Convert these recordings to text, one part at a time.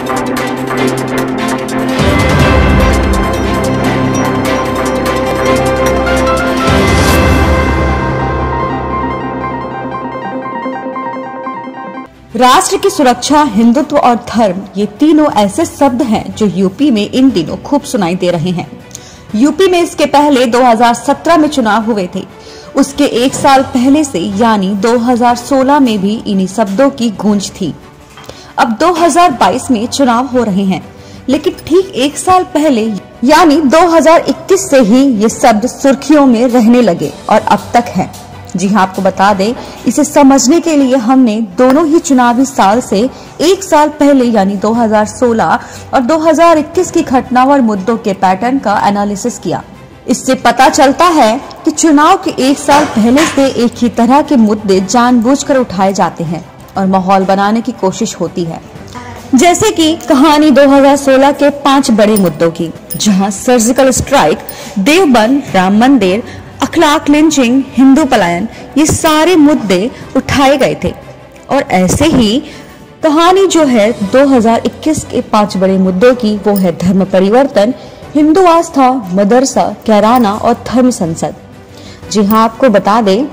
राष्ट्र की सुरक्षा, हिंदुत्व और धर्म, ये तीनों ऐसे शब्द हैं जो यूपी में इन दिनों खूब सुनाई दे रहे हैं। यूपी में इसके पहले 2017 में चुनाव हुए थे। उसके एक साल पहले से यानी 2016 में भी इन्हीं शब्दों की गूंज थी। अब 2022 में चुनाव हो रहे हैं, लेकिन ठीक एक साल पहले यानी 2021 से ही ये शब्द सुर्खियों में रहने लगे और अब तक है। जी हाँ, आपको बता दें, इसे समझने के लिए हमने दोनों ही चुनावी साल से एक साल पहले यानी 2016 और 2021 की घटनाओं और मुद्दों के पैटर्न का एनालिसिस किया। इससे पता चलता है कि चुनाव के एक साल पहले से एक ही तरह के मुद्दे जानबूझकर उठाए जाते हैं और माहौल बनाने की कोशिश होती है। जैसे कि कहानी 2016 के 5 बड़े मुद्दों की, जहां सर्जिकल स्ट्राइक, देवबंद, राम मंदिर, अखलाक लिंचिंग, हिंदू पलायन, ये सारे मुद्दे उठाए गए थे। और ऐसे ही कहानी जो है 2021 के 5 बड़े मुद्दों की, वो है धर्म परिवर्तन, हिंदू आस्था, मदरसा, कैराना और धर्म संसद। जी हाँ, आपको बता दें,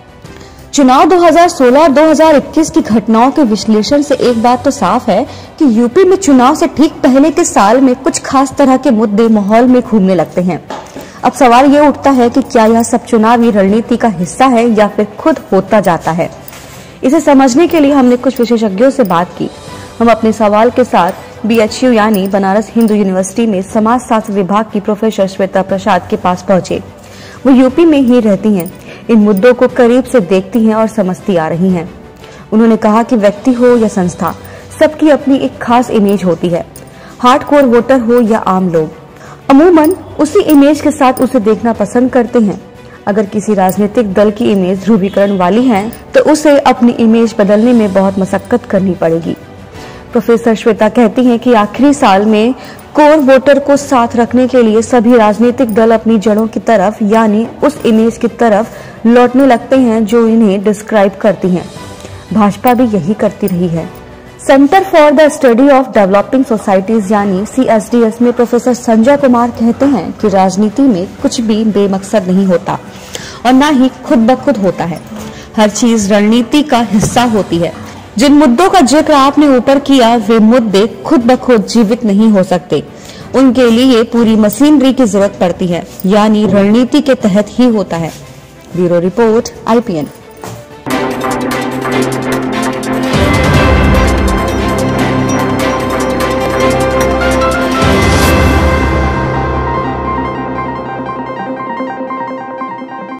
चुनाव 2016 और 2021 की घटनाओं के विश्लेषण से एक बात तो साफ है कि यूपी में चुनाव से ठीक पहले के साल में कुछ खास तरह के मुद्दे माहौल में घूमने लगते हैं। अब सवाल ये उठता है कि क्या यह सब चुनावी रणनीति का हिस्सा है या फिर खुद होता जाता है। इसे समझने के लिए हमने कुछ विशेषज्ञों से बात की। हम अपने सवाल के साथ BHU यानी बनारस हिंदू यूनिवर्सिटी में समाज शास्त्र विभाग की प्रोफेसर श्वेता प्रसाद के पास पहुंचे। वो यूपी में ही रहती हैं, इन मुद्दों को करीब से देखती हैं और समझती आ रही हैं। उन्होंने कहा कि व्यक्ति हो या संस्था, सबकी अपनी एक खास इमेज होती है। हार्डकोर वोटर हो या आम लोग, अमूमन उसी इमेज के साथ उसे देखना पसंद करते हैं। अगर किसी राजनीतिक दल की इमेज ध्रुवीकरण वाली है तो उसे अपनी इमेज बदलने में बहुत मशक्कत करनी पड़ेगी। प्रोफेसर श्वेता कहती हैं कि आखिरी साल में कोर वोटर को साथ रखने के लिए सभी राजनीतिक दल अपनी जड़ों की तरफ यानी उस इमेज की तरफ लौटने लगते हैं जो इन्हें डिस्क्राइब करती हैं। भाजपा भी यही करती रही है। Centre for the study of developing societies यानी CSDS में प्रोफेसर संजय कुमार कहते हैं कि राजनीति में कुछ भी बेमकसद नहीं होता और न ही खुद ब खुद होता है। हर चीज रणनीति का हिस्सा होती है। जिन मुद्दों का जिक्र आपने ऊपर किया, वे मुद्दे खुद ब खुद जीवित नहीं हो सकते। उनके लिए पूरी मशीनरी की जरूरत पड़ती है, यानी रणनीति के तहत ही होता है। Bureau report, IPN।